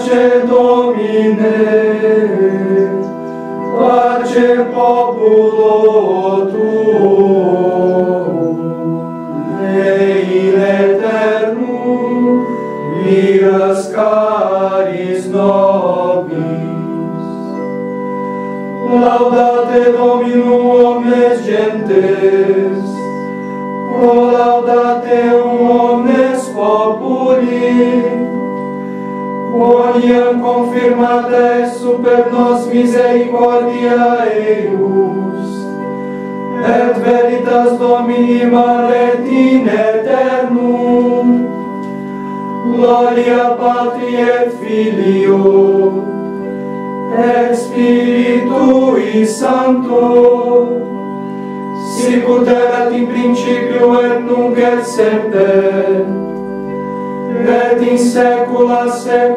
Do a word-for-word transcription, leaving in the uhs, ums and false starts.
pace, Domine, pace populo tuo, Dei eternum, viras caris nobis. Laudate Dominum omnes gentes, pro laudate omnes populi, quoniam confirmata est super nos misericordia eius, et veritas Domini malet in aeternum, gloria Patri et Filio, et Spiritui Sancto, sicut erat in principio et nunc et semper, et in saecula saeculorum.